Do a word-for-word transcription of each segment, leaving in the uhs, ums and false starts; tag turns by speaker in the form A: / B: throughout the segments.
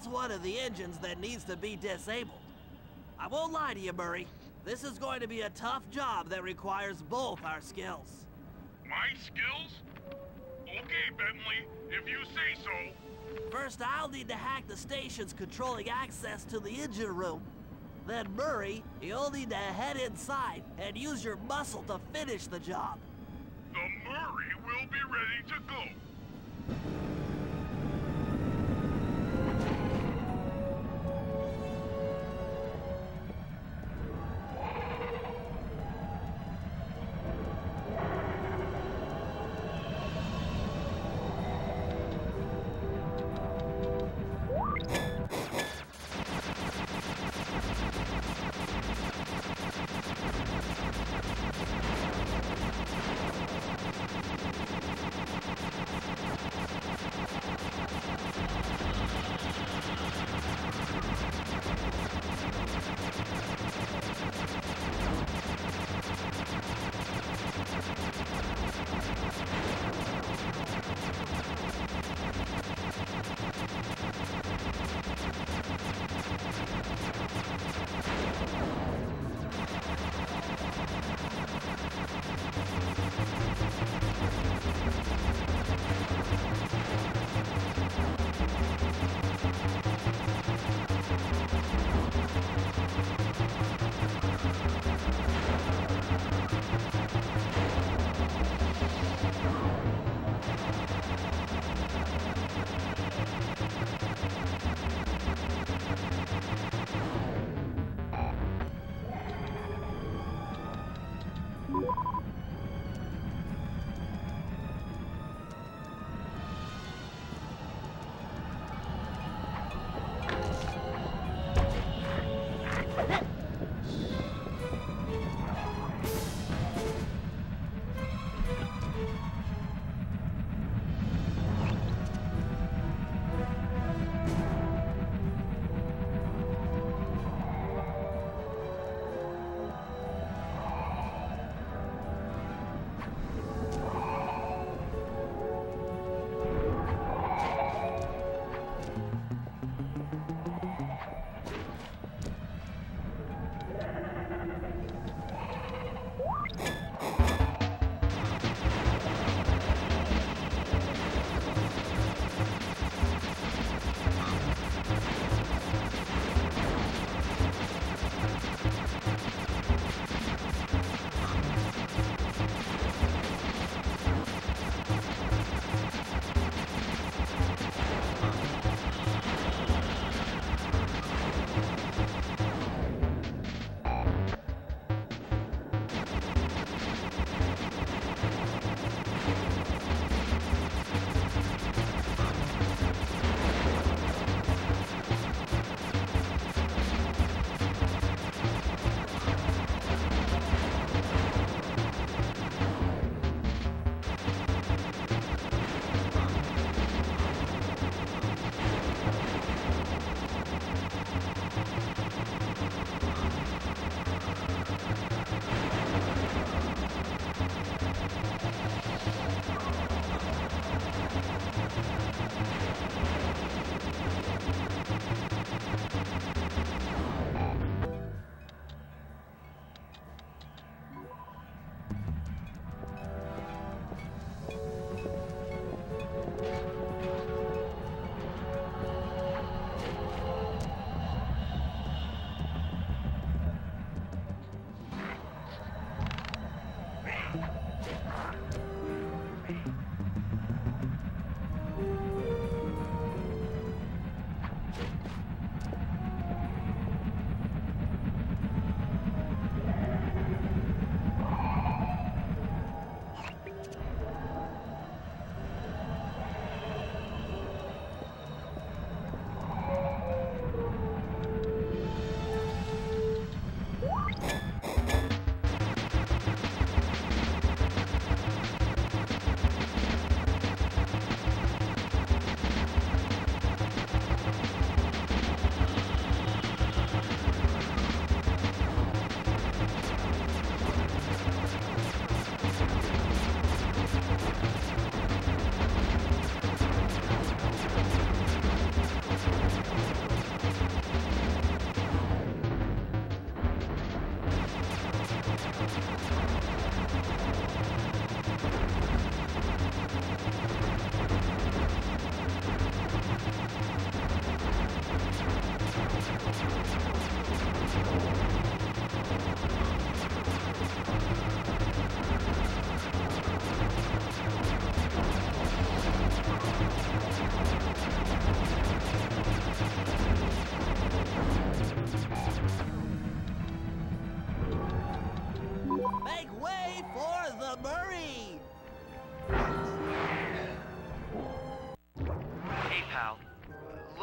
A: That's one of the engines that needs to be disabled. I won't lie to you, Murray. This is going to be a tough job that requires both our skills.
B: My skills? Okay, Bentley, if you say so.
A: First, I'll need to hack the stations controlling access to the engine room. Then, Murray, you'll need to head inside and use your muscle to finish the job.
B: The Murray will be ready to go.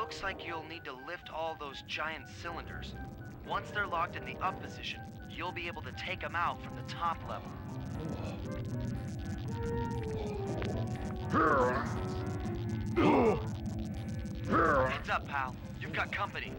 C: Looks like you'll need to lift all those giant cylinders. Once they're locked in the up position, you'll be able to take them out from the top level. Heads up, pal. You've got company.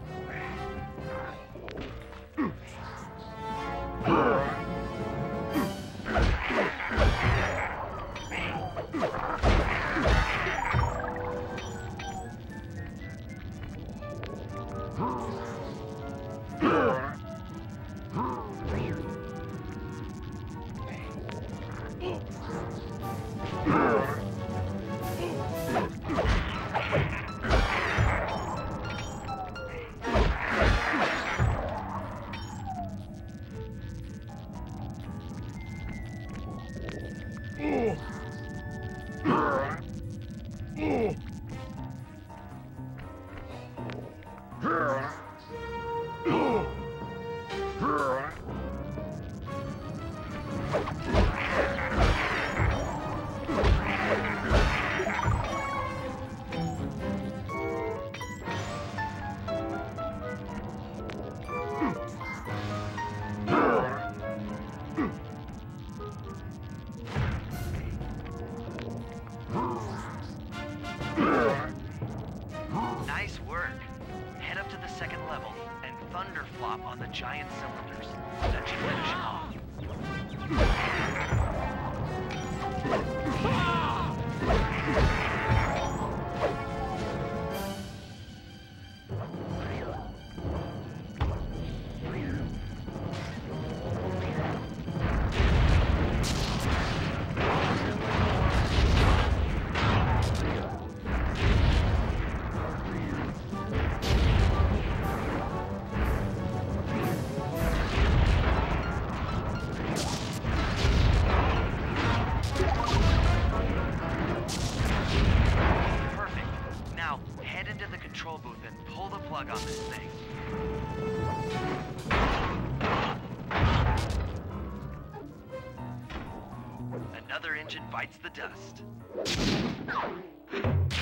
C: Nice work. Head up to the second level and thunder flop on the giant cylinders. That should finish him off. Control booth and pull the plug on this thing. Another engine bites the dust.